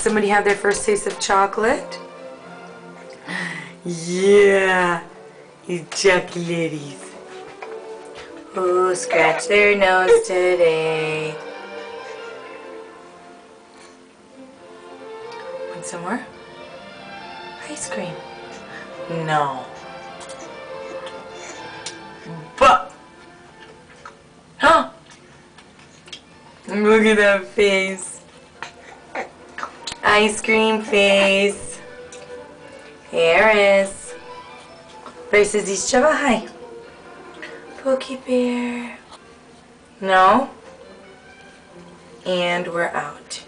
somebody have their first taste of chocolate? Yeah, these chocolaties. Who scratched their nose today? Want some more? Ice cream. No. But, huh? Look at that face. Ice cream face. Harris. Versus each other. Hi. Pokey Bear. No. And we're out.